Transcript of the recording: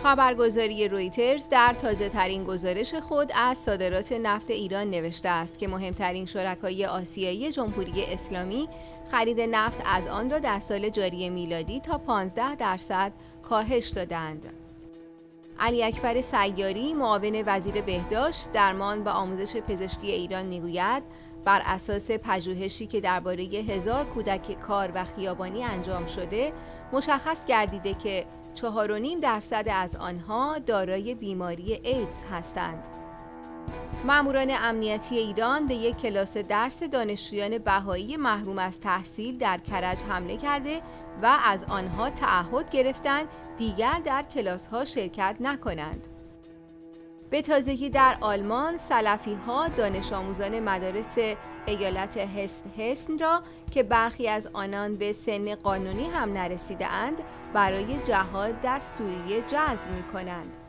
خبرگزاری رویترز در تازه‌ترین گزارش خود از صادرات نفت ایران نوشته است که مهمترین شرکای آسیایی جمهوری اسلامی خرید نفت از آن را در سال جاری میلادی تا 15% کاهش دادند. علی اکبر سیاری، معاون وزیر بهداشت، درمان و آموزش پزشکی ایران میگوید بر اساس پژوهشی که درباره 1000 کودک کار و خیابانی انجام شده، مشخص گردیده که 4.5% از آنها دارای بیماری ایدز هستند. ماموران امنیتی ایران به یک کلاس درس دانشجویان بهایی محروم از تحصیل در کرج حمله کرده و از آنها تعهد گرفتند دیگر در کلاس‌ها شرکت نکنند. به تازگی در آلمان سلفی‌ها دانش آموزان مدارس ایالت هسن را که برخی از آنان به سن قانونی هم نرسیده‌اند برای جهاد در سوریه جذب می‌کنند.